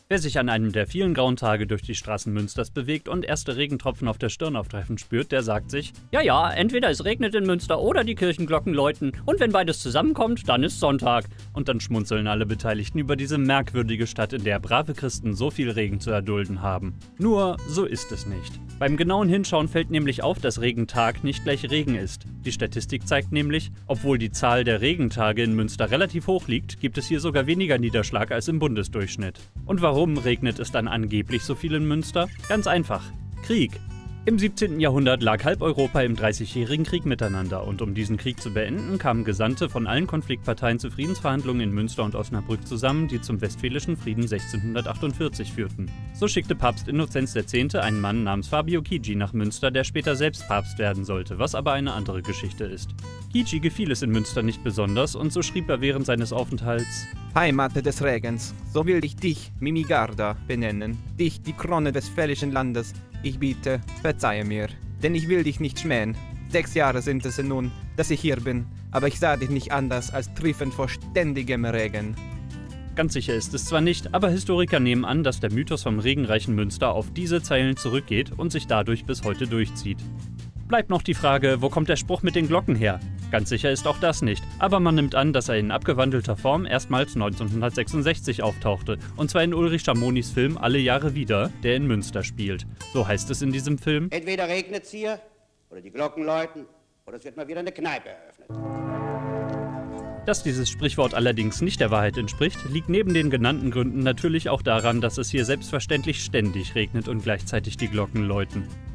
Wer sich an einem der vielen grauen Tage durch die Straßen Münsters bewegt und erste Regentropfen auf der Stirn auftreffen spürt, der sagt sich: Ja, entweder es regnet in Münster oder die Kirchenglocken läuten und wenn beides zusammenkommt, dann ist Sonntag. Und dann schmunzeln alle Beteiligten über diese merkwürdige Stadt, in der brave Christen so viel Regen zu erdulden haben. Nur, so ist es nicht. Beim genauen Hinschauen fällt nämlich auf, dass Regentag nicht gleich Regen ist. Die Statistik zeigt nämlich, obwohl die Zahl der Regentage in Münster relativ hoch liegt, gibt es hier sogar weniger Niederschlag als im Bundesdurchschnitt. Und warum regnet es dann angeblich so viel in Münster? Ganz einfach: Krieg. Im 17. Jahrhundert lag halb Europa im Dreißigjährigen Krieg miteinander und um diesen Krieg zu beenden, kamen Gesandte von allen Konfliktparteien zu Friedensverhandlungen in Münster und Osnabrück zusammen, die zum Westfälischen Frieden 1648 führten. So schickte Papst Innozenz X. einen Mann namens Fabio Chigi nach Münster, der später selbst Papst werden sollte, was aber eine andere Geschichte ist. Chigi gefiel es in Münster nicht besonders und so schrieb er während seines Aufenthalts: Heimat des Regens, so will ich dich, Mimigarda, benennen, dich, die Krone des westfälischen Landes. Ich bitte, verzeihe mir, denn ich will dich nicht schmähen. 6 Jahre sind es nun, dass ich hier bin, aber ich sah dich nicht anders als triefend vor ständigem Regen. Ganz sicher ist es zwar nicht, aber Historiker nehmen an, dass der Mythos vom regenreichen Münster auf diese Zeilen zurückgeht und sich dadurch bis heute durchzieht. Bleibt noch die Frage, wo kommt der Spruch mit den Glocken her? Ganz sicher ist auch das nicht, aber man nimmt an, dass er in abgewandelter Form erstmals 1966 auftauchte, und zwar in Ulrich Schamonis Film Alle Jahre wieder, der in Münster spielt. So heißt es in diesem Film: Entweder regnet's hier, oder die Glocken läuten, oder es wird mal wieder eine Kneipe eröffnet. Dass dieses Sprichwort allerdings nicht der Wahrheit entspricht, liegt neben den genannten Gründen natürlich auch daran, dass es hier selbstverständlich ständig regnet und gleichzeitig die Glocken läuten.